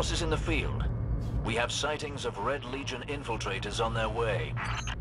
forces in the field. We have sightings of Red Legion infiltrators on their way.